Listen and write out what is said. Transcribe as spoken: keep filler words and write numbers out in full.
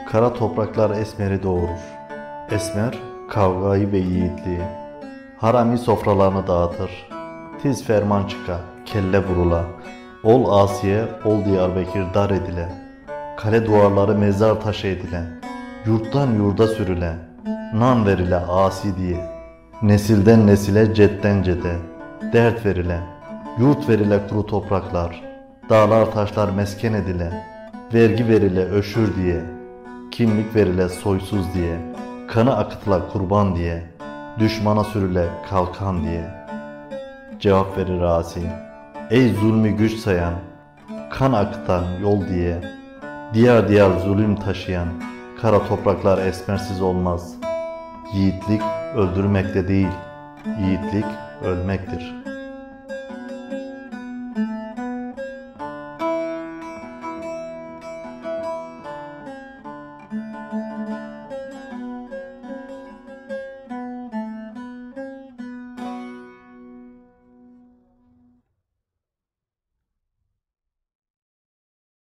Kara topraklar esmeri doğurur. Esmer kavgayı ve yiğitliği. Harami sofralarını dağıtır. Tiz ferman çıka, kelle vurula. Ol Asiye, ol Diyarbakır dar edile. Kale duvarları mezar taşı edile. Yurttan yurda sürüle. Nan verile asi diye. Nesilden nesile, cetten cede. Dert verile. Yurt verile kuru topraklar. Dağlar taşlar mesken edile. Vergi verile öşür diye. Kimlik verile soysuz diye. Kanı akıtıla kurban diye. Düşmana sürüle kalkan diye. Cevap verir asi. Ey zulmü güç sayan, kan akıtan yol diye. Diyar diyar zulüm taşıyan, kara topraklar esmersiz olmaz. Yiğitlik öldürmekte değil, yiğitlik ölmektir.